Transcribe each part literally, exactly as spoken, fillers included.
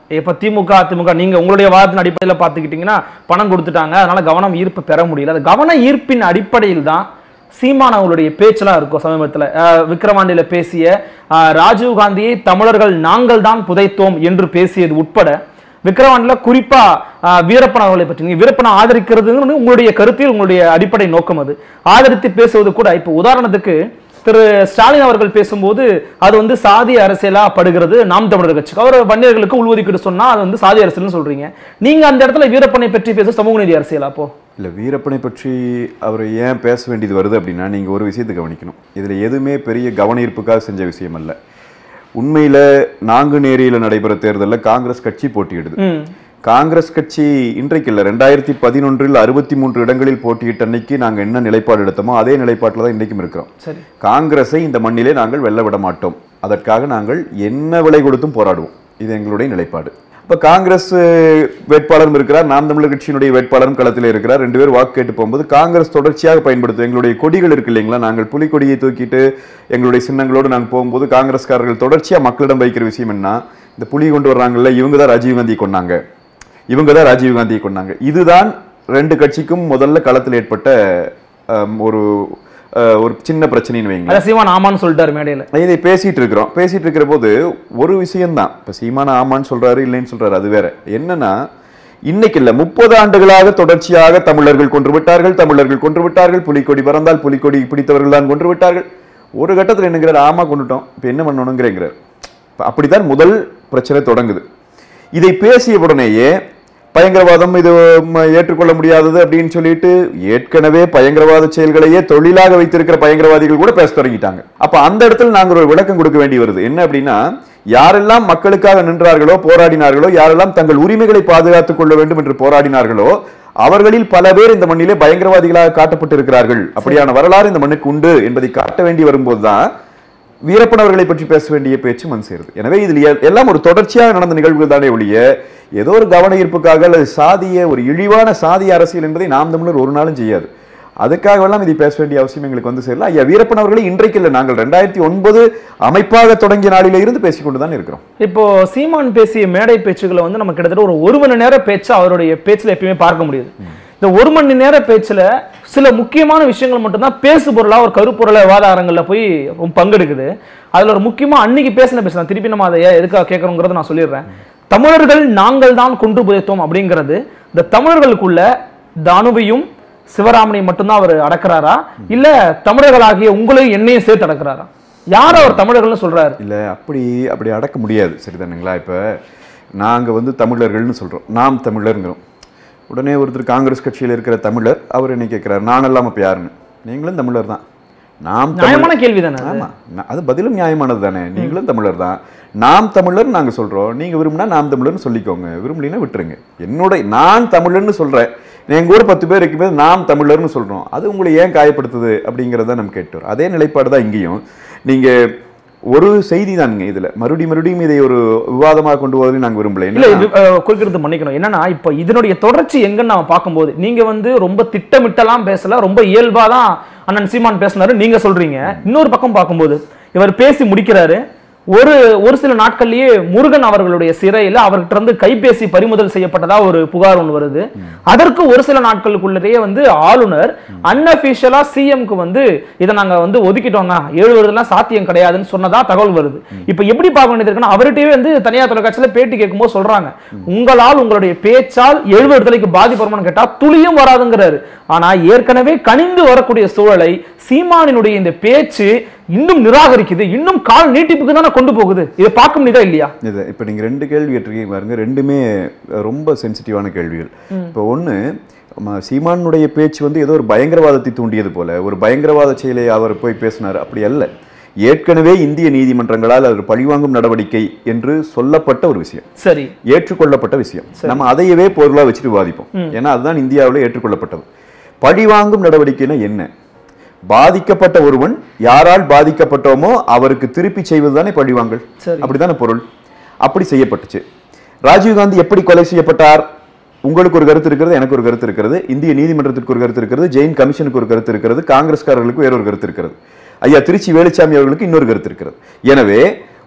இப்ப திமுக அதிமுக நீங்க உங்களுடைய வாதத்தின் அடிப்படையில் பார்த்துக்கிட்டீங்கன்னா பணம் கொடுத்துட்டாங்க, அதனால கவனம் ஈர்ப்பு பெற முடியல. அது கவன ஈர்ப்பின் அடிப்படையில் தான் சீமான் அவங்களுடைய பேச்செல்லாம் இருக்கும். சமீபத்தில் விக்கிரவாண்டியில பேசிய ராஜீவ் காந்தியை தமிழர்கள் நாங்கள் தான் புதைத்தோம் என்று பேசியது உட்பட விக்கிரவாண்டில குறிப்பா வீரப்பன் அவர்களை பற்றி நீங்க வீரப்பனை ஆதரிக்கிறது உங்களுடைய கருத்தில் உங்களுடைய அடிப்படை நோக்கம். அது ஆதரித்து பேசுவது கூட இப்ப உதாரணத்துக்கு திரு ஸ்டாலின் அவர்கள் பேசும்போது அது வந்து சாதி அரசியலா படுகிறது நாம் தமிழர் கட்சிக்கு. அவர் வன்னியர்களுக்கு உள்ஒதுக்கீடு சொன்னா அது வந்து சாதி அரசியல்னு சொல்றீங்க. நீங்க அந்த இடத்துல வீரப்பனை பற்றி பேச சமூக நீதி அரசியலா? அப்போ இல்லை, வீரப்பனை பற்றி அவர் ஏன் பேச வேண்டியது வருது அப்படின்னா, நீங்கள் ஒரு விஷயத்தை கவனிக்கணும். இதில் எதுவுமே பெரிய கவன ஈர்ப்புக்காக செஞ்ச விஷயம் அல்ல. உண்மையில் நாங்குநேரியில் நடைபெற தேர்தலில் காங்கிரஸ் கட்சி போட்டியிடுது. காங்கிரஸ் கட்சி இன்றைக்கு இல்லை, ரெண்டாயிரத்தி பதினொன்றில் அறுபத்தி மூன்று இடங்களில் போட்டியிட்ட அன்னைக்கு நாங்கள் என்ன நிலைப்பாடு எடுத்தோமோ அதே நிலைப்பாட்டில் தான் இன்றைக்கும் இருக்கிறோம். காங்கிரஸை இந்த மண்ணிலே நாங்கள் வெல்ல விட மாட்டோம், அதற்காக நாங்கள் என்ன விலை கொடுத்தும் போராடுவோம், இது எங்களுடைய நிலைப்பாடு. இப்போ காங்கிரஸ் வேட்பாளரும் இருக்கிறார், நாம் தமிழர் கட்சியினுடைய வேட்பாளரும் களத்தில் இருக்கிறார். ரெண்டு பேரும் வாக்கு கேட்டு போகும்போது காங்கிரஸ் தொடர்ச்சியாக பயன்படுத்தும் எங்களுடைய கொடிகள் இருக்கு இல்லைங்களா, நாங்கள் புலிக்கொடியை தூக்கிட்டு எங்களுடைய சின்னங்களோடு நாங்கள் போகும்போது காங்கிரஸ்காரர்கள் தொடர்ச்சியாக மக்களிடம் வைக்கிற விஷயம் என்ன, இந்த புலி கொண்டு வர்றாங்கல்ல இவங்க தான் ராஜீவ்காந்தியை கொண்டாங்க, இவங்க தான் ராஜீவ்காந்தியை கொண்டாங்க. இதுதான் ரெண்டு கட்சிக்கும் முதல்ல களத்தில் ஏற்பட்ட ஒரு ஒரு சின்ன பிரச்சனைன்னு வைங்க. சீமான் ஆமான்னு சொல்லிட்டாரு மேடையில். இதை பேசிட்டு இருக்கிறோம். பேசிட்டு இருக்கிற போது ஒரு விஷயம்தான், இப்போ சீமான ஆமான்னு சொல்றாரு இல்லைன்னு சொல்றாரு அது வேற. என்னன்னா இன்னைக்கு இல்ல முப்பது ஆண்டுகளாக தொடர்ச்சியாக தமிழர்கள் கொன்று விட்டார்கள், தமிழர்கள் கொன்று விட்டார்கள், புலிக்கொடி பறந்தால் புலிக்கொடி பிடித்தவர்கள் தான் கொன்று விட்டார்கள். ஒரு கட்டத்தில் என்னங்கிறார், ஆமா கொண்டுட்டோம், இப்போ என்ன பண்ணணுங்கிறார். அப்படித்தான் முதல் பிரச்சனை தொடங்குது. இதை பேசிய உடனேயே பயங்கரவாதம் இது ஏற்றுக்கொள்ள முடியாதது அப்படின்னு சொல்லிட்டு ஏற்கனவே பயங்கரவாத செயல்களையே தொழிலாக வைத்திருக்கிற பயங்கரவாதிகள் கூட பேச தொடங்கிட்டாங்க. அப்ப அந்த இடத்துல நாங்கள் ஒரு விளக்கம் கொடுக்க வேண்டி வருது. என்ன அப்படின்னா, யாரெல்லாம் மக்களுக்காக நின்றார்களோ போராடினார்களோ, யாரெல்லாம் தங்கள் உரிமைகளை பாதுகாத்துக் கொள்ள வேண்டும் என்று போராடினார்களோ அவர்களில் பல பேர் இந்த மண்ணிலே பயங்கரவாதிகளாக காட்டப்பட்டிருக்கிறார்கள். அப்படியான வரலாறு இந்த மண்ணுக்கு உண்டு என்பதை காட்ட வேண்டி வரும்போதுதான் வீரப்பன் அவர்களை பற்றி பேச வேண்டிய பேச்சு மண் சேருது. எனவே இதில் எல்லாம் ஒரு தொடர்ச்சியாக நடந்த நிகழ்வுகள் தானே ஒழிய ஏதோ ஒரு கவன ஈர்ப்புக்காக அல்லது சாதிய ஒரு இழிவான சாதிய அரசியல் என்பதை நாம் தமிழர் ஒரு நாளும் செய்யாது. அதுக்காகவெல்லாம் இதை பேச வேண்டிய அவசியம் எங்களுக்கு வந்து சேரல. ஐயா வீரப்பன் அவர்களை இன்றைக்கு இல்லை, நாங்கள் ரெண்டாயிரத்தி ஒன்பது அமைப்பாக தொடங்கிய நாளில இருந்து பேசிக்கொண்டு தான் இருக்கிறோம். இப்போ சீமான் பேசிய மேடை பேச்சுகளை வந்து நம்ம கிட்டத்தட்ட ஒரு ஒரு மணி நேர பேச்சு அவருடைய பேச்சுல எப்பயுமே பார்க்க முடியுது. இந்த ஒரு மணி நேர பேச்சுல சில முக்கியமான விஷயங்கள் மட்டும்தான் பேசு பொருளா ஒரு கருப்பொருள விவாத அரங்கல்ல போய் பங்கெடுக்குது. அதுல ஒரு முக்கியமா அன்னைக்கு பேசின பேசலாம், திருப்பி நம்ம அதை எதுக்காக கேட்கறோங்கிறத நான் சொல்லிடுறேன். தமிழர்கள் நாங்கள் தான் கொண்டு புதைத்தோம் அப்படிங்கிறது இந்த தமிழர்களுக்குள்ள தானுவையும் சிவராமனையும் மட்டும்தான் அவர் அடக்கிறாரா, இல்ல தமிழர்களாகிய உங்களையும் என்னையும் சேர்த்து அடக்கிறாரா? யார் அவர் தமிழர்கள்னு சொல்றாரு? இல்ல அப்படி அப்படி அடக்க முடியாது, சரிதானுங்களா? இப்ப நாங்க வந்து தமிழர்கள்னு சொல்றோம், நாம் தமிழர்ங்கிறோம். உடனே ஒருத்தர் காங்கிரஸ் கட்சியில் இருக்கிற தமிழர் அவர் என்ன கேட்கிறார், நான் எல்லாம் அப்ப யாருன்னு. நீங்களும் தமிழர் தான், நாம் நியாயமான கேள்வி தானே. ஆமா, அது பதிலும் நியாயமானது தானே. நீங்களும் தமிழர் தான், நாம் தமிழர் நாங்க சொல்றோம், நீங்க விரும்பினா நாம் தமிழர்னு சொல்லிக்கோங்க, விரும்பலினா விட்டுருங்க. என்னோட நான் தமிழர்னு சொல்றேன், எங்க ஊர் பத்து பேர் இருக்கும்போது நாம் தமிழர்னு சொல்றோம், அது உங்களை ஏன் காயப்படுத்துது அப்படிங்கிறத நம்ம கேட்டோம். அதே நிலைப்பாடு தான் இங்கேயும். நீங்க ஒரு செய்தி தானுங்க இதுல மறுபடியும் மறுபடியும் இதை ஒரு விவாதமாக கொண்டு போவதை நாங்கள் விரும்பல. இல்ல குறிக்கிறது மன்னிக்கணும், என்னன்னா இப்ப இதனுடைய தொடர்ச்சி எங்கன்னு நாம பார்க்கும்போது நீங்க வந்து ரொம்ப திட்டமிட்டலாம் பேசல, ரொம்ப இயல்பா தான் அண்ணன் சீமான் பேசினாரு நீங்க சொல்றீங்க. இன்னொரு பக்கம் பார்க்கும்போது இவர் பேசி முடிக்கிறாரு, ஒரு ஒரு சில நாட்கள்லயே முருகன் அவர்களுடைய சிறையில் அவர்கிட்ட இருந்து கைபேசி பறிமுதல் செய்யப்பட்டதா ஒரு புகார் ஒன்று வருது. அதற்கு ஒரு சில நாட்களுக்குள்ளேயே வந்து ஆளுநர் அன்அபிஷியலா சிஎம்க்கு வந்து இதை நாங்க வந்து ஒதுக்கிட்டோங்க, ஏழு வருடம்லாம் சாத்தியம் கிடையாதுன்னு சொன்னதா தகவல் வருது. இப்ப எப்படி பார்க்க வேண்டியது இருக்குன்னா, அவர்கிட்டயே வந்து தனியார் தொலைக்காட்சியில பேட்டி கேட்கும்போது சொல்றாங்க, உங்களால் உங்களுடைய பேச்சால் எழுபது விடுதலைக்கு பாதிப்பு கேட்டா துளியும் வராதுங்கிறாரு. ஆனா ஏற்கனவே கனிந்து வரக்கூடிய சூழலை சீமானினுடைய இந்த பேச்சு இன்னும் நிராகரிக்குது, இன்னும் கால் நீட்டிப்புக்கு தானே கொண்டு போகுது. இதை பார்க்க முடியுதா இல்லையா? இது இப்போ நீங்கள் ரெண்டு கேள்வி கேட்டிருக்கீங்க பாருங்க, ரெண்டுமே ரொம்ப சென்சிட்டிவான கேள்விகள். இப்போ ஒன்று, சீமானுடைய பேச்சு வந்து ஏதோ ஒரு பயங்கரவாதத்தை தூண்டியது போல, ஒரு பயங்கரவாத செயலை அவர் போய் பேசினார், அப்படி அல்ல. ஏற்கனவே இந்திய நீதிமன்றங்களால் அது பழிவாங்கும் நடவடிக்கை என்று சொல்லப்பட்ட ஒரு விஷயம், சரி, ஏற்றுக்கொள்ளப்பட்ட விஷயம். நம்ம அதையவே பொருளாக வச்சுட்டு விவாதிப்போம், ஏன்னா அதுதான் இந்தியாவில் ஏற்றுக்கொள்ளப்பட்டது. பழிவாங்கும் நடவடிக்கைன்னா என்ன? பாதிக்கப்பட்ட ஒருவன் யாரால் பாதிக்கப்பட்டோமோ அவருக்கு திருப்பி செய்வதுதானே பழிவாங்கல், அப்படித்தானே பொருள். அப்படி செய்யப்பட்டுச்சு. ராஜீவ்காந்தி எப்படி கொலை செய்யப்பட்டார்? உங்களுக்கு ஒரு கருத்து இருக்கிறது, எனக்கு ஒரு கருத்து இருக்கிறது, இந்திய நீதிமன்றத்திற்கு ஒரு கருத்து இருக்கிறது, ஜெயின் கமிஷனுக்கு ஒரு கருத்து இருக்கிறது, காங்கிரஸ்காரர்களுக்கு வேறொரு கருத்து இருக்கிறது, ஐயா திருச்சி வேலுச்சாமி அவர்களுக்கு இன்னொரு கருத்து இருக்கிறது. எனவே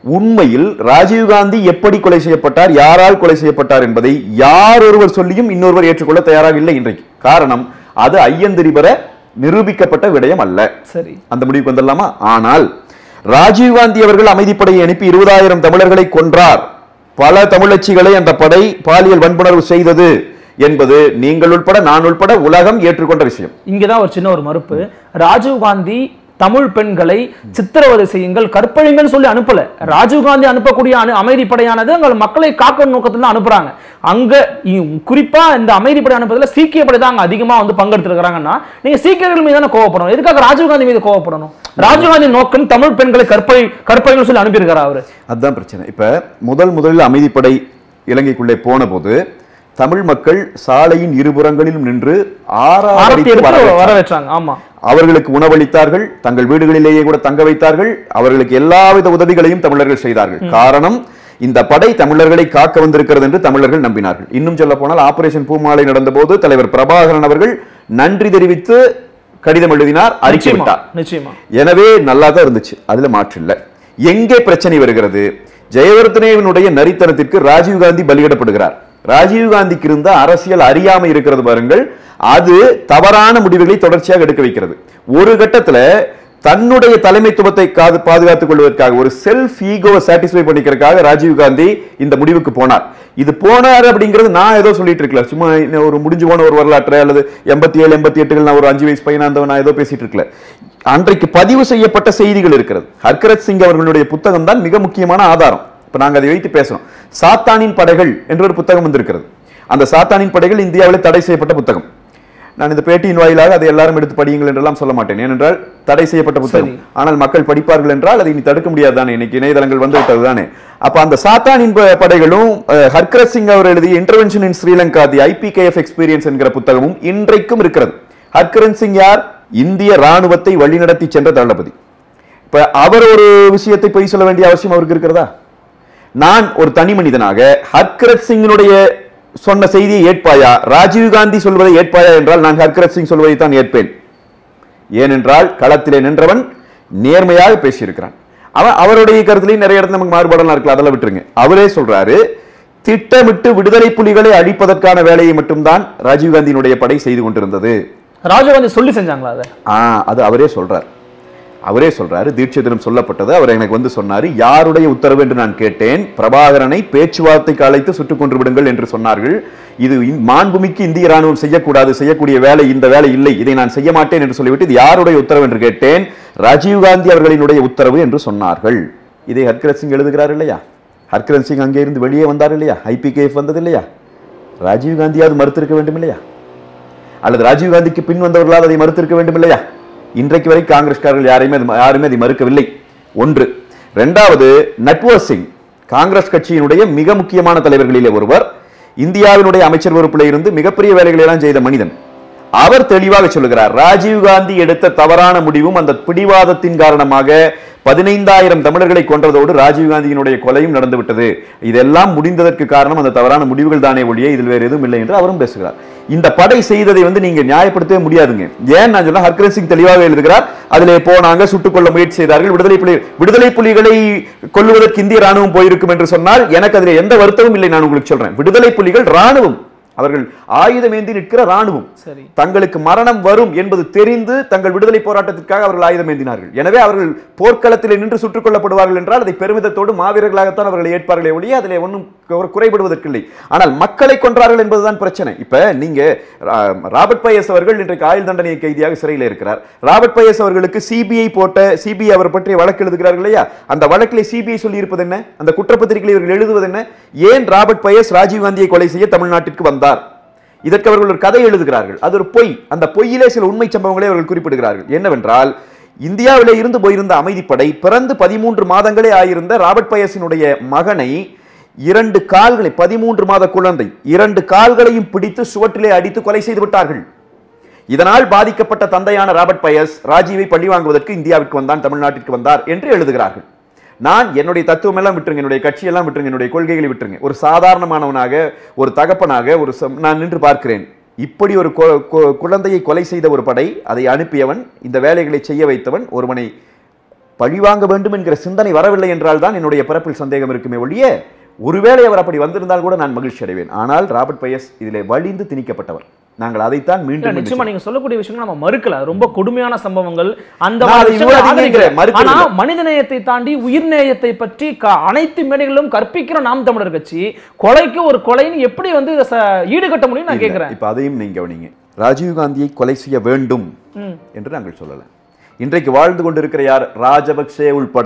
உண்மையில் ராஜீவ்காந்தி எப்படி கொலை செய்யப்பட்டார், யாரால் கொலை செய்யப்பட்டார் என்பதை யார் ஒருவர் சொல்லியும் இன்னொருவர் ஏற்றுக்கொள்ள தயாராக இல்லை இன்றைக்கு. காரணம், அது ஐயந்திரி பெற நிரூபிக்கப்பட்ட விடயம் அல்ல. சரி, அந்த முடிவுக்கு வந்துடலாமா? ஆனால் ராஜீவ்காந்தி அவர்கள் அமைதிப்படையை அனுப்பி இருபதாயிரம் தமிழர்களை கொன்றார், பல தமிழச்சிகளை அந்த படை பாலியல் வன்புணர்வு செய்தது என்பது நீங்கள் உட்பட நான் உட்பட உலகம் ஏற்றுக்கொண்ட விஷயம். இங்கதான் ஒரு சின்ன ஒரு மறுப்பு. ராஜீவ்காந்தி தமிழ் பெண்களை சித்திரவதை செய்யுங்கள், கற்பழிங்கள் சொல்லி அனுப்பல. ராஜீவ்காந்தி அனுப்பக்கூடிய அமைதிப்படையானது அங்க மக்களை காக்கும் நோக்கத்துல தான் அனுப்புறாங்க. அங்க குறிப்பா இந்த அமைதிப்படை அனுப்புறதுல சீக்கிய படை தான் அங்க அதிகமா வந்து பங்கெடுத்துருக்காங்கன்னா நீங்க சீக்கியர்கள் மீது தானே கோவப்படணும். எதுக்காக ராஜீவ்காந்தி மீது கோவப்படணும்? ராஜீவ்காந்தி நோக்கம் தமிழ் பெண்களை கற்பழி கற்பழிகள் சொல்லி அனுப்பியிருக்காரு அவரு. அதுதான் பிரச்சனை. இப்ப முதல் முதலில் அமைதிப்படை இலங்கைக்குள்ளே போன போது தமிழ் மக்கள் சாலையின் இருபுறங்களிலும் நின்று ஆரத்தி வரவேற்றாங்க. ஆமா, அவர்களுக்கு உணவளித்தார்கள், தங்கள் வீடுகளிலேயே கூட தங்க வைத்தார்கள், அவர்களுக்கு எல்லாவித உதவிகளையும் தமிழர்கள் செய்தார்கள். காரணம், இந்த படை தமிழர்களை காக்க வந்திருக்கிறது என்று தமிழர்கள் நம்பினார்கள். இன்னும் சொல்ல போனால் ஆபரேஷன் பூமாலை நடந்த போது தலைவர் பிரபாகரன் அவர்கள் நன்றி தெரிவித்து கடிதம் எழுதினார், அறிக்கை விட்டார். எனவே நல்லா தான் இருந்துச்சு, அதுல மாற்று இல்லை. எங்கே பிரச்சனை வருகிறது? ஜெயவர்தனேவனுடைய நரித்தனத்திற்கு ராஜீவ்காந்தி பலியிடப்படுகிறார். ராஜீவ்காந்திக்கு இருந்த அரசியல் அறியாமை இருக்கிறது பாருங்கள், அது தவறான முடிவுகளை தொடர்ச்சியாக எடுக்க வைக்கிறது. ஒரு கட்டத்துல தன்னுடைய தலைமைத்துவத்தை பாதுகாத்துக் கொள்வதற்காக, ஒரு செல்ஃப் ஈகோவை சாட்டிஸ்ஃபை பண்ணிக்கிறதுக்காக ராஜீவ்காந்தி இந்த முடிவுக்கு போனார். இது போனார் அப்படிங்கிறது நான் ஏதோ சொல்லிட்டு இருக்கல, சும்மா ஒரு முடிஞ்சு போன ஒரு வரலாற்று அல்லது எண்பத்தி ஏழு எண்பத்தி எட்டுகள் நான் ஒரு அஞ்சு வயசு பையனா இருந்தவன் நான் ஏதோ பேசிட்டு இருக்கல. அன்றைக்கு பதிவு செய்யப்பட்ட செய்திகள் இருக்கிறது. ஹர்கரத் சிங் அவர்களுடைய புத்தகம் தான் மிக முக்கியமான ஆதாரம். இப்ப நாங்க அதை வைத்து பேசணும். சாத்தானின் படைகள் என்ற ஒரு புத்தகம் வந்திருக்கிறது. அந்த சாத்தானின் படைகள் இந்தியாவில் தடை செய்யப்பட்ட புத்தகம். நான் இந்த பேட்டியின் வாயிலாக அதை எல்லாரும் எடுத்து படியுங்கள் என்றெல்லாம் சொல்ல மாட்டேன், ஏனென்றால் தடை செய்யப்பட்ட புத்தகம். ஆனால் மக்கள் படிப்பார்கள் என்றால் அதை இனி தடுக்க முடியாது தானே, இன்னைக்கு இணையதளங்கள் வந்து விட்டது தானே. அப்ப அந்த சாத்தானின் படைகளும் ஹர்கரத் சிங் அவர் எழுதிய intervention in Sri Lanka the IPKF experience என்கிற புத்தகமும் இன்றைக்கும் இருக்கிறது. ஹர்கரத் சிங் யார்? இந்திய ராணுவத்தை வழிநடத்தி சென்ற தளபதி. இப்ப அவர் ஒரு விஷயத்தை பொய் சொல்ல வேண்டிய அவசியம் அவருக்கு இருக்கிறதா? நான் ஒரு தனி மனிதனாக ஹர்கரத் சிங்கினுடைய சொன்ன செய்தியை ஏற்பாயா, ராஜீவ்காந்தி சொல்வதை ஏற்பாயா என்றால் நான் ஹர்கரத் சிங் சொல்வதை தான் ஏற்பேன். ஏனென்றால் களத்திலே நின்றவன் நேர்மையாக பேசியிருக்கிறான். அவன் அவருடைய கருத்திலையும் நிறைய இடத்துல நமக்கு மாறுபாடெல்லாம் இருக்கலாம், அதெல்லாம் விட்டுருங்க. அவரே சொல்றாரு, திட்டமிட்டு விடுதலை புலிகளை அழிப்பதற்கான வேலையை மட்டும்தான் ராஜீவ்காந்தியினுடைய படை செய்து கொண்டிருந்தது. ராஜீவ்காந்தி சொல்லி செஞ்சாங்களா? அது அவரே சொல்றார். அவரே சொல்றாரு, தீட்சை தினம் சொல்லப்பட்டது, அவர் எனக்கு வந்து சொன்னாரு, யாருடைய உத்தரவு என்று நான் கேட்டேன். பிரபாகரனை பேச்சுவார்த்தைக்கு அழைத்து சுட்டுக் கொன்று விடுங்கள் என்று சொன்னார்கள். இது மாண்புமிக்கு இந்திய ராணுவம் செய்யக்கூடாது, செய்யக்கூடிய வேலை இந்த வேலை இல்லை, இதை நான் செய்ய மாட்டேன் என்று சொல்லிவிட்டு இது யாருடைய உத்தரவு என்று கேட்டேன். ராஜீவ்காந்தி அவர்களினுடைய உத்தரவு என்று சொன்னார்கள். இதை ஹர்கரத் சிங் எழுதுகிறார் இல்லையா? ஹர்கரத் சிங் அங்கே இருந்து வெளியே வந்தார் இல்லையா? ஐபிகேஎஃப் வந்தது இல்லையா? ராஜீவ்காந்தியாவது மறுத்திருக்க வேண்டும் இல்லையா? அல்லது ராஜீவ்காந்திக்கு பின் வந்தவர்களால் அதை மறுத்திருக்க வேண்டும் இல்லையா? இன்றைக்கு வரை காங்கிரஸ்காரர்கள் யாரையுமே யாருமே அதை மறுக்கவில்லை. ஒன்று. இரண்டாவது, நட்வர் சிங் காங்கிரஸ் கட்சியினுடைய மிக முக்கியமான தலைவர்களிலே ஒருவர், இந்தியாவினுடைய அமைச்சர் பொறுப்பில் இருந்து மிகப்பெரிய வேலைகளை எல்லாம் செய்த மனிதன். அவர் தெளிவாக சொல்லுகிறார், ராஜீவ்காந்தி எடுத்த தவறான முடிவும் அந்த பிடிவாதத்தின் காரணமாக பதினைந்தாயிரம் தமிழர்களை கொன்றதோடு ராஜீவ்காந்தியினுடைய கொலையும் நடந்துவிட்டது. இதெல்லாம் முடிந்ததற்கு காரணம் அந்த தவறான முடிவுகள் தானே ஒழிய இதில் வேறு எதுவும் இல்லை என்று அவரும் பேசுகிறார். இந்த படை செய்ததை வந்து நீங்க நியாயப்படுத்தவே முடியாதுங்க. ஏன் நான் சொன்னா, ஹர்கரத் சிங் தெளிவாக எழுதுகிறார், அதிலே போனாங்க, சுட்டுக்கொள்ள முயற்சி செய்தார்கள், விடுதலை புலி விடுதலை புலிகளை கொல்லுவதற்கு இந்திய ராணுவம் போயிருக்கும் என்று சொன்னால் எனக்கு அதில் எந்த வருத்தமும் இல்லை. நான் உங்களுக்கு சொல்றேன், விடுதலை புலிகள் ராணுவம், அவர்கள் ஆயுதம் ஏந்தி நிற்கிற ராணுவம். தங்களுக்கு மரணம் வரும் என்பது தெரிந்து தங்கள் விடுதலை போராட்டத்திற்காக அவர்கள் ஆயுதம் ஏந்தினார்கள். எனவே அவர்கள் போர்க்களத்தில் நின்று சுட்டுக் கொல்லப்படுவார்கள் என்றால் அதை பெருமிதத்தோடு மாவீரர்களாகத்தான் அவர்களை ஏற்பார்களே ஒழிய அதிலே ஒன்றும் குறைபடுவதற்கில்லை. ஆனால் மக்களை கொன்றார்கள் என்பதுதான் பிரச்சனை. இப்ப நீங்க ராபர்ட் பயஸ் அவர்கள் இன்றைக்கு ஆயுள் தண்டனை கைதியாக சிறையில் இருக்கிறார். ராபர்ட் பயஸ் அவர்களுக்கு சிபிஐ போட்ட சிபிஐ அவர் பற்றிய வழக்கு எழுதுகிறார்கள் இல்லையா? அந்த வழக்கிலே சிபிஐ சொல்லி இருப்பது என்ன? அந்த குற்றப்பத்திரிகையில் இவர்கள் எழுதுவது என்ன? ஏன் ராபர்ட் பயஸ் ராஜீவ்காந்தியை கொலை செய்ய தமிழ்நாட்டிற்கு வந்தார்? இதற்கு அவர்கள் ஒரு கதை எழுதுகிறார்கள். அது ஒரு பொய். அந்த பொய்யிலே சில உண்மை சம்பவங்களை அவர்கள் குறிப்பிடுகிறார்கள். என்னவென்றால், இந்தியாவிலே இருந்து போயிருந்த அமைதிப்படை பிறந்து பதிமூன்று மாதங்களே ஆயிருந்த ராபர்ட் பயஸினுடைய மகனை இரண்டு கால்களை, பதிமூன்று மாத குழந்தை இரண்டு கால்களையும் பிடித்து சுவற்றிலே அடித்து கொலை செய்து விட்டார்கள். இதனால் பாதிக்கப்பட்ட தந்தையான ராபர்ட் பயஸ் ராஜீவை பழி வாங்குவதற்கு இந்தியாவிற்கு வந்தான், தமிழ்நாட்டிற்கு வந்தார் என்று எழுதுகிறார்கள். நான் என்னுடைய தத்துவம் எல்லாம் விட்டுருங்க, என்னுடைய கட்சி எல்லாம் விட்டுருங்க, என்னுடைய கொள்கைகளை விட்டுருங்க. ஒரு சாதாரணமானவனாக, ஒரு தகப்பனாக ஒரு நான் நின்று பார்க்கிறேன். இப்படி ஒரு குழந்தையை கொலை செய்த ஒரு படை, அதை அனுப்பியவன், இந்த வேலைகளை செய்ய வைத்தவன், ஒருவனை பழிவாங்க வேண்டும் என்கிற சிந்தனை வரவில்லை என்றால் தான் என்னுடைய பிறப்பில் சந்தேகம் இருக்குமே ஒழிய, ஒருவேளை அவர் அப்படி வந்திருந்தால் கூட நான் மகிழ்ச்சி அடைவேன். ஆனால் ராபர்ட் பயஸ் இதிலே வலிந்து திணிக்கப்பட்டவர். நாங்கள் அதைத்தான் மீண்டும் நிச்சயமா நீங்க சொல்லக்கூடிய விஷயங்கள் நம்ம மறுக்கல. ரொம்ப கொடுமையான சம்பவங்கள் அந்த ஆனா மனிதநேயத்தை தாண்டி உயிர்நேயத்தை பற்றி அனைத்து மேடைகளிலும் கற்பிக்கிற நாம் தமிழர் கட்சி கொலைக்கு ஒரு கொலைன்னு எப்படி வந்து ஈடுகட்ட முடியும் நான் கேட்கிறேன். இப்ப அதையும் நீங்க கவனிங்க. ராஜீவ் காந்தியை கொலை செய்ய வேண்டும் என்று நாங்கள் சொல்லல. இன்றைக்கு வாழ்ந்து கொண்டிருக்கிற யார்? ராஜபக்சே உள்பட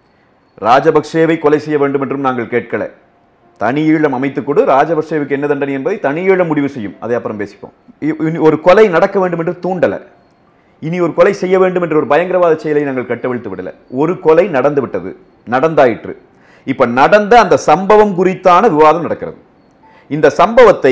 ராஜபக்சேவை கொலை செய்ய வேண்டும் என்றும் நாங்கள் கேட்கல. தனி ஈழம் அமைத்துக் கொடு, ராஜபக்சேவுக்கு என்ன தண்டனை என்பதை தனி ஈழம் முடிவு செய்யும், அதை அப்புறம் பேசிப்போம். ஒரு கொலை நடக்க வேண்டும் என்று தூண்டல, இனி ஒரு கொலை செய்ய வேண்டும் என்ற ஒரு பயங்கரவாத செயலை நாங்கள் கட்டவிழ்த்து விடல. ஒரு கொலை நடந்து விட்டது, நடந்தாயிற்று. இப்ப நடந்த அந்த சம்பவம் குறித்தான விவாதம் நடக்கிறது. இந்த சம்பவத்தை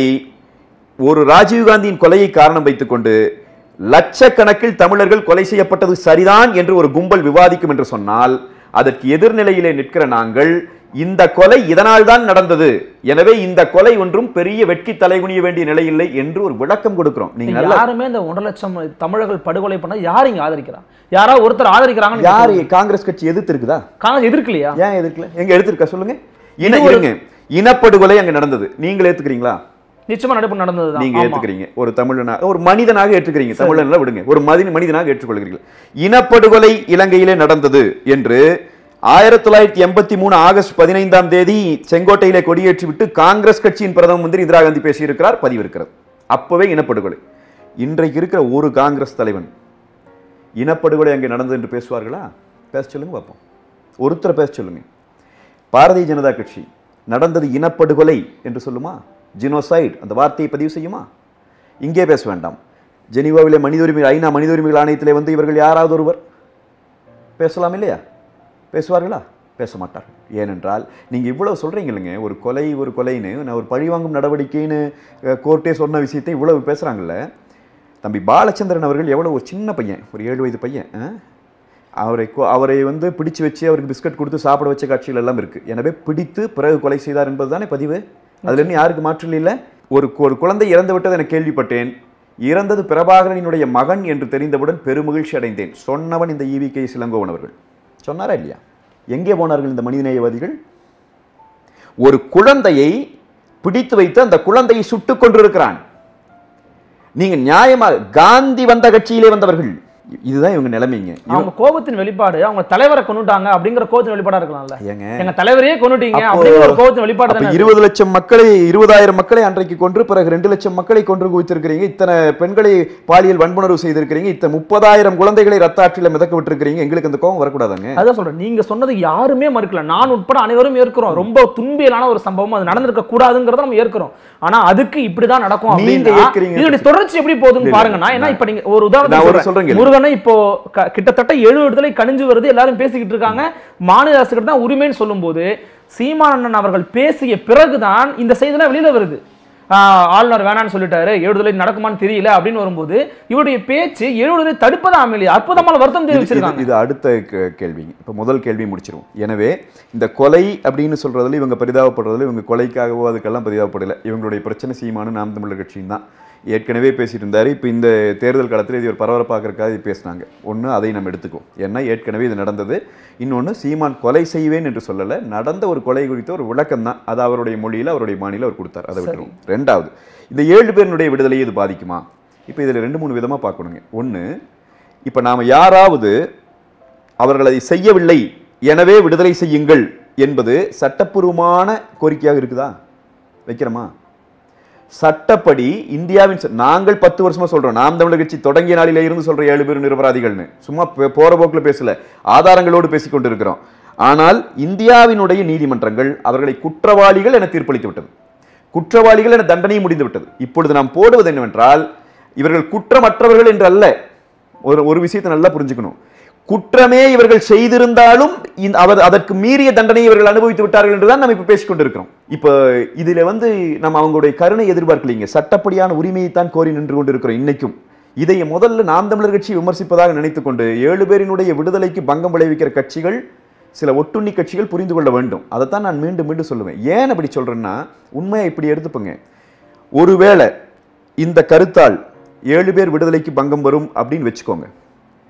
ஒரு ராஜீவ்காந்தியின் கொலையை காரணம் வைத்துக் கொண்டு லட்சக்கணக்கில் தமிழர்கள் கொலை செய்யப்பட்டது சரிதான் என்று ஒரு கும்பல் விவாதிக்கும் என்று சொன்னால், அதற்கு எதிர்நிலையிலே நிற்கிற நாங்கள் இந்த கொலை இதனால் தான் நடந்தது, எனவே இந்த கொலை ஒன்றும் பெரிய வெட்கி தலைகுனிய வேண்டிய நிலை இல்லை என்று ஒரு விளக்கம் கொடுக்கிறோம். நீங்க யாருமே இந்த ஒன்றரை லட்சம் தமிழர்கள் படுகொலை பண்ண யார் இங்க ஆதரிக்கிறாங்க? யாரா ஒருத்தர் ஆதரிக்கிறாங்க? யாரு? காங்கிரஸ் கட்சி எதிர்த்து இருக்குதா? காங்கிரஸ் எதிர்க்கலையா? ஏன் எதிர்க்கல? எங்க எடுத்திருக்கா சொல்லுங்க. இன இருங்க இனப்படுகொலை அங்க நடந்தது, நீங்க ஏத்துக்கிறீங்களா? நிச்சயமா நடப்பு நடந்தது. நீங்க ஏத்துக்கிறீங்க, ஒரு தமிழனாக ஒரு மனிதனாக ஏற்றுக்கிறீங்க, தமிழன்ல விடுங்க, ஒரு மதி மனிதனாக ஏற்றுக்கொள்கிறீர்கள். இனப்படுகொலை இலங்கையிலே நடந்தது என்று ஆயிரத்தி தொள்ளாயிரத்தி எண்பத்தி மூணு ஆகஸ்ட் பதினைந்தாம் தேதி செங்கோட்டையிலே கொடியேற்றி விட்டு காங்கிரஸ் கட்சியின் பிரதம மந்திரி இந்திரா காந்தி பேசியிருக்கிறார், பதிவு இருக்கிறது. அப்பவே இனப்படுகொலை. இன்றைக்கு இருக்கிற ஒரு காங்கிரஸ் தலைவன் இனப்படுகொலை அங்கே நடந்தது என்று பேசுவார்களா? பேச சொல்லுங்க பார்ப்போம். ஒருத்தர் பேச சொல்லுங்க. பாரதிய ஜனதா கட்சி நடந்தது இனப்படுகொலை என்று சொல்லுமா? ஜினோசைட் அந்த வார்த்தையை பதிவு செய்யுமா? இங்கே பேச வேண்டாம். ஜெனீவாவிலே மனித உரிமை ஐநா மனித உரிமைகள் ஆணையத்திலே வந்து இவர்கள் யாராவது ஒருவர் பேசலாம் இல்லையா? பேசுவார்களா? பேச மாட்டார்கள். ஏனென்றால் நீங்கள் இவ்வளவு சொல்கிறீங்க இல்லைங்க, ஒரு கொலை ஒரு கொலைன்னு நான் ஒரு பழிவாங்கும் நடவடிக்கைன்னு கோர்ட்டே சொன்ன விஷயத்தை இவ்வளவு பேசுகிறாங்கல்ல. தம்பி பாலச்சந்திரன் அவர்கள் எவ்வளோ ஒரு சின்ன பையன், ஒரு ஏழு வயது பையன், அவரை அவரை வந்து பிடிச்சு வச்சு அவருக்கு பிஸ்கட் கொடுத்து சாப்பிட வச்ச காட்சிகள் எல்லாம் இருக்குது. எனவே பிடித்து பிறகு கொலை செய்தார் என்பது தானே பதிவு. அதில் இன்னும் யாருக்கு மாற்றம் இல்லை. ஒரு ஒரு குழந்தை இறந்து விட்டது என கேள்விப்பட்டேன். இறந்தது பிரபாகரனுடைய மகன் என்று தெரிந்தவுடன் பெருமகிழ்ச்சி அடைந்தேன். சொன்னவன் இந்த ஈவி கே இளங்கோவன் அவர்கள். சொன்னாரா இல்லையா? எங்கே போனார்கள் இந்த மனிதநேயவாதிகள்? ஒரு குழந்தையை பிடித்து வைத்து அந்த குழந்தையை சுட்டுக் கொண்டிருக்கிறான். நீங்க நியாயமாக காந்தி வந்த கட்சியிலே வந்தவர்கள், இதுதான் இவங்க நிலைமைங்க. அவங்க கோபத்தின் வெளிப்பாடு, அவங்க தலைவரை கொன்னுட்டாங்க அப்படிங்கிற கோபத்தின் வெளிப்பாடா இருக்கலாம்ல. எங்க தலைவரையே கொன்னுட்டீங்க அப்படிங்கிற கோபத்தின் வெளிப்பாடு தானே. இருபது லட்சம் மக்களை இருபதாயிரம் மக்களை அன்றைக்கு கொன்று பிறகு ரெண்டு லட்சம் மக்களை கொன்று குவித்திருக்கிறீங்க. இத்தனை பெண்களை பாலியல் வன்புணர்வு செய்திருக்கிறீங்க. இத்தனை முப்பதாயிரம் குழந்தைகளை ரத்த ஆற்றில மிதக்க விட்டுருக்கிறீங்க. எங்களுக்கு அந்த கோபம் வரக்கூடாதாங்க? அதான் சொல்றேன். நீங்க சொன்னது யாருமே மறுக்கல, நான் உட்பட அனைவரும் ஏற்கிறோம். ரொம்ப துன்பியலான ஒரு சம்பவம், அது நடந்திருக்க கூடாதுங்கிறத நம்ம ஏற்கிறோம். ஆனா அதுக்கு இப்படிதான் நடக்கும் அப்படின்னு இதோட தொடர்ச்சி எப்படி போகுதுன்னு பாருங்கன்னா. ஏன்னா இப்ப நீங்க ஒரு உதாரணம் சொல்றீங்க, இப்போ கிட்டத்தட்ட எழுபது விடுதலை கணிஞ்சு வருது, எல்லாரும் பேசிக்கிட்டு இருக்காங்க. மாநில அரசுகிட்ட தான் உரிமைன்னு சொல்லும் போது சீமானண்ணன் அவர்கள் பேசிய பிறகுதான் இந்த செய்திலாம் வெளியில வருது. ஆளுநர் வேணான்னு சொல்லிட்டாரு, எழுபதுல நடக்குமான்னு தெரியல அப்படின்னு வரும்போது இவருடைய பேச்சு எழுபதுல தடுப்பதா அமளி அற்புதமான வருத்தம் தெரிவிச்சிருக்காங்க. இது அடுத்த கேள்விங்க. இப்ப முதல் கேள்வி முடிச்சிருவோம். எனவே இந்த கொலை அப்படின்னு சொல்றதுல இவங்க பரிதாபப்படுறதுல இவங்க கொலைக்காகவோ அதுக்கெல்லாம் பரிதாபப்படல. இவங்களுடைய பிரச்சனை சீமானு நாம் தமிழர் கட்சியும் தான். ஏற்கனவே பேசிட்டு இருந்தாரு. இப்போ இந்த தேர்தல் காலத்தில் இது ஒரு பரபரப்பாக்கிறதுக்காக இது பேசினாங்க. ஒன்று அதை நம்ம எடுத்துக்குவோம், ஏன்னா ஏற்கனவே இது நடந்தது. இன்னொன்று சீமான் கொலை செய்வேன் என்று சொல்லலை, நடந்த ஒரு கொலை குறித்த ஒரு விளக்கம் தான். அது அவருடைய மொழியில் அவருடைய மாநில அவர் கொடுத்தார், அதை விட்டுருவோம். ரெண்டாவது, இந்த ஏழு பேருடைய விடுதலையை இது பாதிக்குமா? இப்போ இதில் ரெண்டு மூணு விதமாக பார்க்கணுங்க. ஒன்று, இப்போ நாம் யாராவது அவர்கள் அதை செய்யவில்லை எனவே விடுதலை செய்யுங்கள் என்பது சட்டப்பூர்வமான கோரிக்கையாக இருக்குதா? வைக்கிறோமா? சட்டப்படி இந்தியாவின் நாங்கள் பத்து வருஷமா சொல்றோம், நாம் தமிழர் கட்சி தொடங்கிய நாளிலே இருந்து சொல்ற ஏழு பேர் நிரபராதிகள்னு. சும்மா போற போக்குல பேசல, ஆதாரங்களோடு பேசிக் கொண்டிருக்கிறோம். ஆனால் இந்தியாவினுடைய நீதிமன்றங்கள் அவர்களை குற்றவாளிகள் என தீர்ப்பளித்து விட்டது, குற்றவாளிகள் என தண்டனை முடிந்து விட்டது. இப்பொழுது நாம் போடுவது என்னவென்றால், இவர்கள் குற்றமற்றவர்கள் என்று அல்ல. ஒரு ஒரு விஷயத்தை நல்லா புரிஞ்சுக்கணும். குற்றமே இவர்கள் செய்திருந்தாலும் அவர் அதற்கு மீறிய தண்டனை இவர்கள் அனுபவித்து விட்டார்கள் என்றுதான் நம்ம இப்ப பேசிக் கொண்டிருக்கிறோம். இப்ப இதுல வந்து நம்ம அவங்களுடைய கருணை எதிர்பார்க்கலீங்க, சட்டப்படியான உரிமையை தான் கோரி நின்று கொண்டிருக்கிறோம் இன்னைக்கும். இதை முதல்ல நாம் தமிழர் கட்சி விமர்சிப்பதாக நினைத்துக் கொண்டு ஏழு பேரினுடைய விடுதலைக்கு பங்கம் விளைவிக்கிற கட்சிகள், சில ஒட்டுண்ணி கட்சிகள் புரிந்து கொள்ள வேண்டும். அதைத்தான் நான் மீண்டும் மீண்டும் சொல்லுவேன். ஏன் அப்படி சொல்றேன்னா, உண்மையை இப்படி எடுத்துப்பங்க. ஒருவேளை இந்த கருத்தால் ஏழு பேர் விடுதலைக்கு பங்கம் வரும் அப்படின்னு வச்சுக்கோங்க.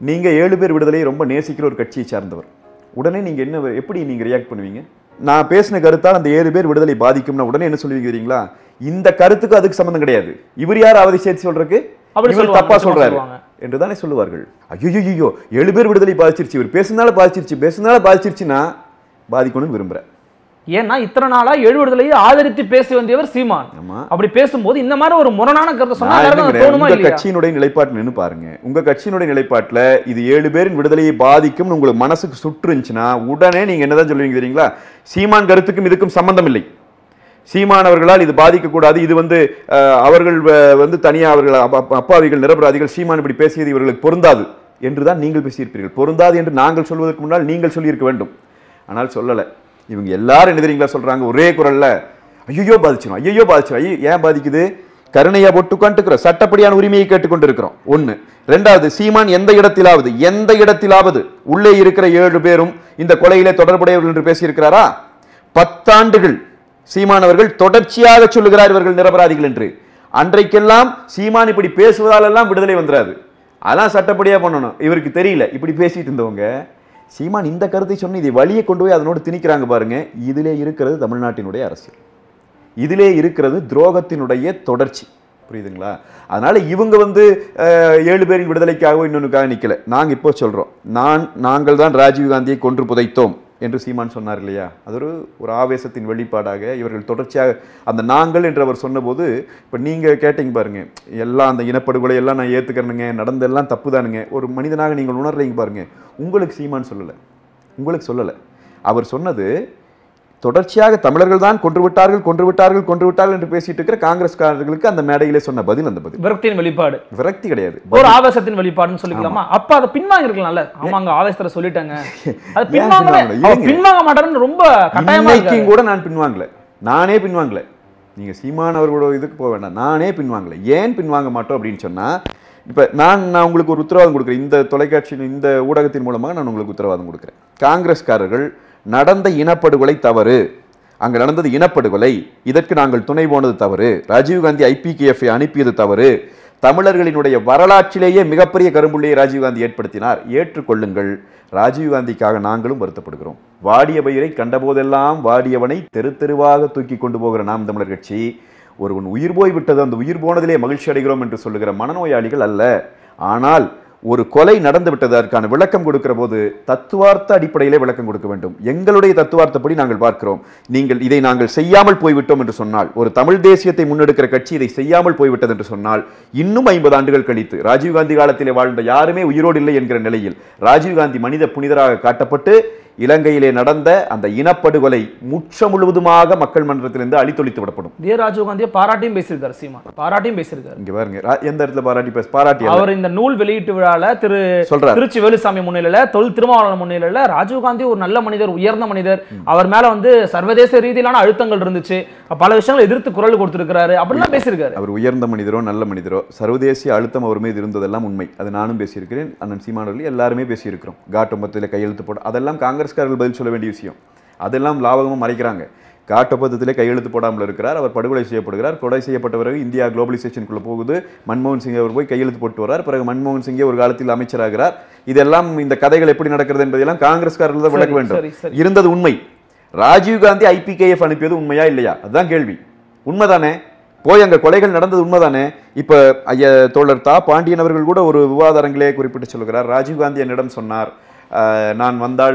நீங்க ஏழு பேர் விடுதலையை ரொம்ப நேசிக்கிற ஒரு கட்சியை சார்ந்தவர், உடனே நீங்க என்ன எப்படி நீங்க ரியாக்ட் பண்ணுவீங்க? நான் பேசின கருத்தால் அந்த ஏழு பேர் விடுதலை பாதிக்கும்னா உடனே என்ன சொல்லுவீங்க? இந்த கருத்துக்கு அதுக்கு சம்பந்தம் கிடையாது, இவர் யார் அவதை சேர்த்து சொல்றதுக்கு, இவர் தப்பா சொல்றாரு என்றுதானே சொல்லுவார்கள். ஐயோ ஏழு பேர் விடுதலை பாதிச்சிருச்சு, இவர் பேசுனால பாதிச்சிருச்சு, பேசுனால பாதிச்சிருச்சுன்னா பாதிக்கணும்னு விரும்புறேன். ஏன்னா இத்தனை நாளா ஏழு விடுதலையை ஆதரித்து பேசி வந்தவர் சீமான். அப்படி பேசும்போது இந்த மாதிரி ஒரு முரணான கருத்தை சொன்னா கட்சியினுடைய நிலைப்பாட்டு நின்னு பாருங்க. உங்க கட்சியினுடைய நிலைப்பாட்டுல இது ஏழு பேரின் விடுதலையை பாதிக்கும் உங்களுக்கு மனசுக்கு சுற்றுச்சுன்னா உடனே நீங்க என்னதான் சொல்லுவீங்க தெரியுங்களா? சீமான் கருத்துக்கும் இதுக்கும் சம்பந்தம் இல்லை, சீமான் அவர்களால் இது பாதிக்க கூடாது, இது வந்து அவர்கள் வந்து தனியா அவர்கள் அப்பாவிகள் நிரபராதிகள், சீமான் இப்படி பேசியது இவர்களுக்கு பொருந்தாது என்றுதான் நீங்கள் பேசியிருப்பீர்கள். பொருந்தாது என்று நாங்கள் சொல்வதற்கு முன்னால் நீங்கள் சொல்லியிருக்க வேண்டும். ஆனால் சொல்லலை. இவங்க எல்லாரும் என்ன தெரியுங்களா சொல்றாங்க ஒரே குரல்ல? ஐயோ பாதிச்சிடும், ஐயோ பாதிச்சிடும். ஐயோ ஏன் பாதிக்குது? கருணையா போட்டு உட்காந்துக்கிறோம், சட்டப்படியான உரிமையை கேட்டுக்கொண்டு இருக்கிறோம். ஒண்ணு. ரெண்டாவது, சீமான் எந்த இடத்திலாவது எந்த இடத்திலாவது உள்ளே இருக்கிற ஏழு பேரும் இந்த கொலையிலே தொடர்புடையவர்கள் என்று பேசியிருக்கிறாரா? பத்தாண்டுகள் சீமான் அவர்கள் தொடர்ச்சியாக சொல்லுகிறார் இவர்கள் நிரபராதிகள் என்று. அன்றைக்கெல்லாம் சீமான் இப்படி பேசுவதால் எல்லாம் விடுதலை வந்துடாது, அதான் சட்டப்படியா பண்ணணும். இவருக்கு தெரியல, இப்படி பேசிட்டு இருந்தவங்க சீமான் இந்த கருத்தை சொன்ன இதை வழியை கொண்டு போய் அதனோடு திணிக்கிறாங்க பாருங்க. இதிலே இருக்கிறது தமிழ்நாட்டினுடைய அரசியல், இதிலே இருக்கிறது துரோகத்தினுடைய தொடர்ச்சி. புரியுதுங்களா? அதனால இவங்க வந்து ஏழு பேரின் விடுதலைக்காக இன்னொன்னுக்காக நிக்கல. நாங்க இப்போ சொல்றோம், நான் நாங்கள் தான் ராஜீவ்காந்தியை கொன்று புதைத்தோம் என்று சீமான் சொன்னார் இல்லையா? அது ஒரு ஒரு ஆவேசத்தின் வெளிப்பாடாக இவர்கள் தொடர்ச்சியாக அந்த நாங்கள் என்று அவர் சொன்னபோது, இப்போ நீங்கள் கேட்டீங்க பாருங்க, எல்லாம் அந்த இனப்படுகொலை எல்லாம் நான் ஏற்றுக்கிறேனுங்க, நடந்தெல்லாம் தப்பு தானுங்க, ஒரு மனிதனாக நீங்கள் உணர்றீங்க பாருங்க. உங்களுக்கு சீமான் சொல்லலை, உங்களுக்கு சொல்லலை. அவர் சொன்னது தொடர்ச்சியாக தமிழர்கள் தான் கொன்று விட்டார்கள் கொன்று விட்டார்கள் கொன்று விட்டார்கள் என்று பேசிட்டு இருக்கிற காங்கிரஸ்காரர்களுக்கு அந்த மேடையிலே சொன்ன பதில் அந்த பதில் விரக்தியின் வெளிப்பாடு. விரக்தி கிடையாது, ஒரு ஆவேசத்தின் வெளிப்பாடுன்னு சொல்லிக்கலாமா? அப்ப அதை பின்வாங்கி இருக்கலாம்ல. ஆமாங்க ஆவேசத்துல சொல்லிட்டாங்க, அது பின்வாங்க பின்வாங்க மாட்டாருன்னு ரொம்ப கட்டாயமா கூட நான் பின்வாங்கல, நானே பின்வாங்கல. நீங்க சீமான் அவர்களோட இதுக்கு போக வேண்டாம், நானே பின்வாங்கல. ஏன் பின்வாங்க மாட்டோம் அப்படின்னு சொன்னா, இப்ப நான் நான் உங்களுக்கு ஒரு உத்தரவாதம் கொடுக்குறேன், இந்த தொலைக்காட்சியின் இந்த ஊடகத்தின் மூலமாக நான் உங்களுக்கு உத்தரவாதம் கொடுக்குறேன். காங்கிரஸ்காரர்கள் நடந்த இனப்படுகொலை தவறு, அங்கு நடந்தது இனப்படுகொலை, இதற்கு நாங்கள் துணை போனது தவறு, ராஜீவ்காந்தி ஐபிகேஎஃப் அனுப்பியது தவறு, தமிழர்களினுடைய வரலாற்றிலேயே மிகப்பெரிய கரும்புள்ளியை ராஜீவ்காந்தி ஏற்படுத்தினார், ஏற்றுக்கொள்ளுங்கள். ராஜீவ்காந்திக்காக நாங்களும் வருத்தப்படுகிறோம். வாடிய பயிரை கண்டபோதெல்லாம் வாடியவனை தெரு தெருவாக தூக்கி கொண்டு போகிற நாம் தமிழர் கட்சி ஒருவன் உயிர் போய் விட்டது, அந்த உயிர் போனதிலே மகிழ்ச்சி அடைகிறோம் என்று சொல்லுகிற மனநோயாளிகள் அல்ல. ஆனால் ஒரு கொலை நடந்து விட்டதற்கான விளக்கம் கொடுக்கிற போது தத்துவார்த்த அடிப்படையிலே விளக்கம் கொடுக்க வேண்டும். எங்களுடைய தத்துவார்த்தப்படி நாங்கள் பார்க்கிறோம். நீங்கள் இதை நாங்கள் செய்யாமல் போய்விட்டோம் என்று சொன்னால், ஒரு தமிழ் தேசியத்தை முன்னெடுக்கிற கட்சி இதை செய்யாமல் போய்விட்டது என்று சொன்னால், இன்னும் ஐம்பது ஆண்டுகள் கழித்து ராஜீவ்காந்தி காலத்திலே வாழ்ந்த யாருமே உயிரோடு இல்லை என்கிற நிலையில் ராஜீவ்காந்தி மனித புனிதராக காட்டப்பட்டு இலங்கையிலே நடந்த அந்த இனப்படுகொலை முற்ற முழுவதுமாக மக்கள் மன்றத்திலிருந்து அழித்தொழித்து விடப்படும். இதே ராஜீவ்காந்தியை பாராட்டியும் பேசியிருக்காரு சீமான், பாராட்டியும் பேசியிருக்காரு. இங்க பாருங்க, எந்த இடத்துல பாராட்டி பேச பாராட்டி அவர் இந்த நூல் வெளியீட்டு விழால திரு சொல்றாரு, திருச்சி வேலுசாமி முன்னிலையில, தொல் திருமாவளவன் முன்னிலையில ராஜீவ்காந்தி ஒரு நல்ல மனிதர், உயர்ந்த மனிதர், அவர் மேல வந்து சர்வதேச ரீதியிலான அழுத்தங்கள் இருந்துச்சு, பல விஷயங்களை எதிர்த்து குரல் கொடுத்திருக்கிறாரு அப்படிலாம் பேசியிருக்காரு. அவர் உயர்ந்த மனிதரோ நல்ல மனிதரோ சர்வதேசிய அழுத்தம் அவர் மீது இருந்ததெல்லாம் உண்மை, அது நானும் பேசியிருக்கிறேன், அண்ணன் சீமான் அவர்கள் எல்லாருமே பேசியிருக்கிறோம். காட் ஒப்பந்தத்தில் கையெழுத்து போட அதெல்லாம் காங்கிரஸ்காரர்கள் பதில் சொல்ல வேண்டிய விஷயம், அதெல்லாம் லாபகமாக மறைக்கிறாங்க. காட் ஒப்பந்தத்திலே கையெழுத்து போடாமல் இருக்கிறார், அவர் படுகொலை செய்யப்படுகிறார். கொலை செய்யப்பட்ட பிறகு இந்தியா குளோபலைசேஷனுக்குள்ள போகுது, மன்மோகன் சிங் அவர் போய் கையெழுத்து போட்டு வர்றார். பிறகு மன்மோகன் சிங்கே ஒரு காலத்தில் அமைச்சராகிறார். இதெல்லாம் இந்த கதைகள் எப்படி நடக்கிறது என்பதெல்லாம் காங்கிரஸ்காரர்கள் தான் விளக்க வேண்டும். இருந்தது உண்மை. ராஜீவ்காந்தி ஐபிகேஎஃப் அனுப்பியது உண்மையா இல்லையா? அதுதான் கேள்வி. உண்மைதானே? போய் அங்க கொலைகள் நடந்தது உண்மைதானே? இப்ப ஐயா தோழர் தா பாண்டியன் அவர்கள் கூட ஒரு விவாத அரங்கிலே குறிப்பிட்டு சொல்கிறார், ராஜீவ்காந்தி என்னிடம் சொன்னார், நான் வந்தால்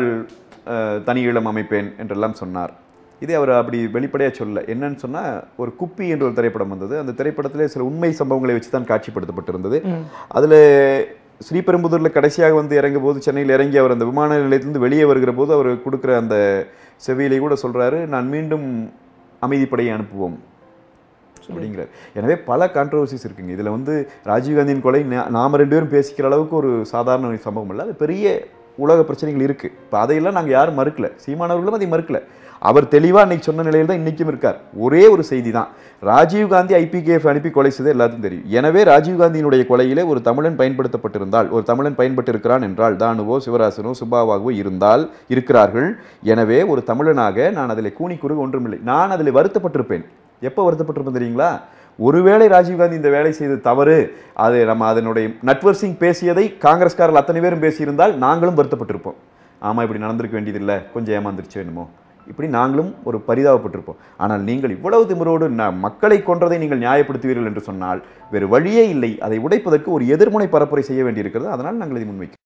தனி ஈழம் அமைப்பேன் என்றெல்லாம் சொன்னார். இதே அவர் அப்படி வெளிப்படையாக சொல்ல. என்னன்னு சொன்னால், ஒரு குப்பி என்ற ஒரு திரைப்படம் வந்தது, அந்த திரைப்படத்திலே சில உண்மை சம்பவங்களை வச்சு தான் காட்சிப்படுத்தப்பட்டிருந்தது. அதில் ஸ்ரீபெரும்புதூரில் கடைசியாக வந்து இறங்கும் போது, சென்னையில் இறங்கி அவர் அந்த விமான நிலையத்திலிருந்து வெளியே வருகிற போது அவர் கொடுக்குற அந்த செவியிலே கூட சொல்கிறாரு, நான் மீண்டும் அமைதிப்படையை அனுப்புவோம் அப்படிங்கிறார். எனவே பல கான்ட்ரவர்சிஸ் இருக்குங்க இதில். வந்து ராஜீவ்காந்தியின் கொலை நாம் ரெண்டு பேரும் பேசிக்கிற அளவுக்கு ஒரு சாதாரண சம்பவம் இல்லை, அது பெரிய உலக பிரச்சனைகள் இருக்குது. இப்போ அதையெல்லாம் நாங்கள் யாரும் மறுக்கல, சீமானவர்களும் அதை மறுக்கல. அவர் தெளிவாக இன்னைக்கு சொன்ன நிலையில் தான் இன்றைக்கும் இருக்கார். ஒரே ஒரு செய்தி தான், ராஜீவ்காந்தி ஐபிகேஎஃப் அனுப்பி கொலை செய்தது எல்லாத்துக்கும் தெரியும். எனவே ராஜீவ்காந்தியினுடைய கொலையிலே ஒரு தமிழன் பயன்படுத்தப்பட்டிருந்தால், ஒரு தமிழன் பயன்பட்டிருக்கிறான் என்றால், தானுவோ சிவராசனோ சுபாவாகவோ இருந்தால் இருக்கிறார்கள். எனவே ஒரு தமிழனாக நான் அதில் கூனிக்குறு ஒன்றுமில்லை, நான் அதில் வருத்தப்பட்டிருப்பேன். எப்போ வருத்தப்பட்டிருப்பேன் தெரியுங்களா? ஒருவேளை ராஜீவ்காந்தி இந்த வேலை செய்து தவறு, அது நம்ம அதனுடைய நட்வர் சிங் பேசியதை காங்கிரஸ்காரர்கள் அத்தனை பேரும் பேசியிருந்தால் நாங்களும் வருத்தப்பட்டிருப்போம். ஆமா, இப்படி நடந்திருக்க வேண்டியதில்லை, கொஞ்சம் ஏமாந்துருச்சு என்னமோ, இப்படி நாங்களும் ஒரு பரிதாபப்பட்டிருப்போம். ஆனால் நீங்கள் இவ்வளவு திமிரோடு மக்களை கொன்றதை நீங்கள் நியாயப்படுத்துவீர்கள் என்று சொன்னால் வேறு வழியே இல்லை. அதை உடைப்பதற்கு ஒரு எதிர்முனை பரப்புரை செய்ய வேண்டியிருக்கிறது. அதனால் நாங்கள் இதை முன்வைக்கிறோம்.